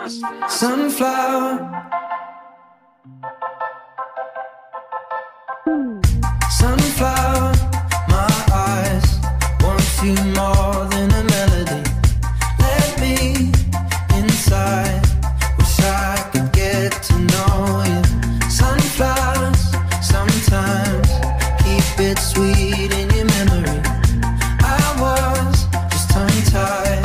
Sunflower, sunflower, my eyes want you more than a melody. Let me inside, wish I could get to know you. Sunflowers, sometimes keep it sweet in your memory. I was just tongue-tied.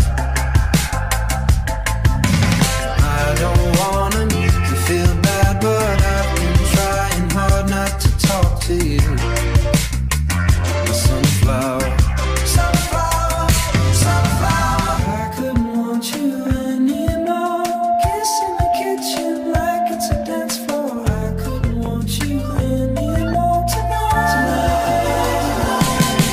I don't wanna make you feel bad, but I've been trying hard not to talk to you. Sunflower, sunflower, sunflower. I couldn't want you anymore. Kiss in the kitchen like it's a dance floor. I couldn't want you anymore tonight.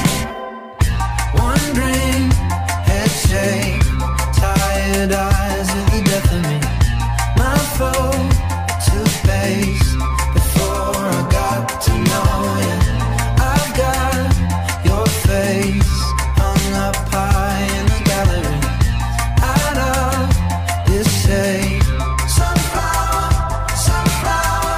Wondering, head shake, tired eyes of the death of me. My phone toothpaste before I got to know you. I've got your face hung up high in the gallery. Out of this shade, sunflower, sunflower.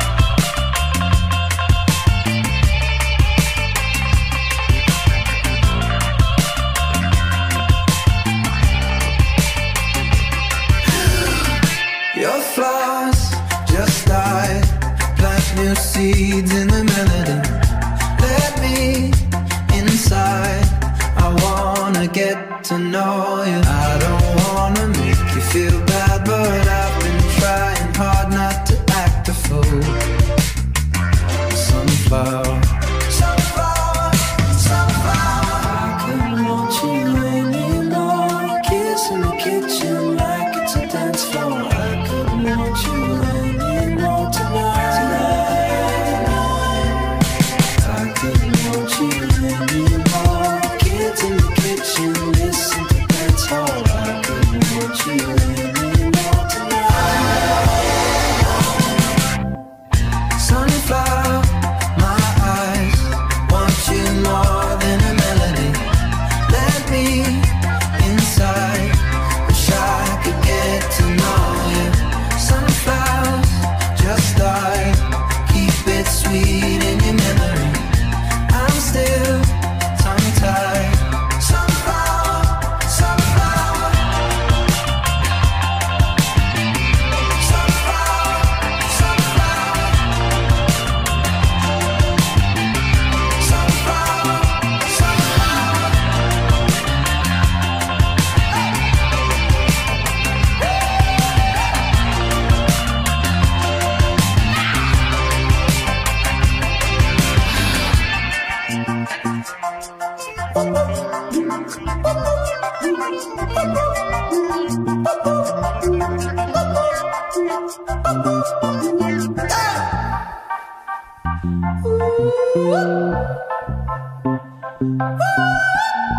Your flaws just died. Plant new seeds in the melody. Let me inside. I wanna get to know you. I don't wanna make you feel bad, but I've been trying hard not to act a fool. Sunflower, sunflower, sunflower. I couldn't want you anymore. Kiss in the kitchen like it's a dance floor. I couldn't want you anymore tonight. I couldn't want you anymore. Kids in the kitchen, listen to dance hall. I couldn't want you anymore tonight. Sunflower, my eyes want you more than a melody. Let me inside, wish I could get to know you. Sunflowers just died, keep it sweet in your memory. I'm still tongue-tied. Sunflower, sunflower. Sunflower, sunflower. Sunflower, sunflower. Ooh.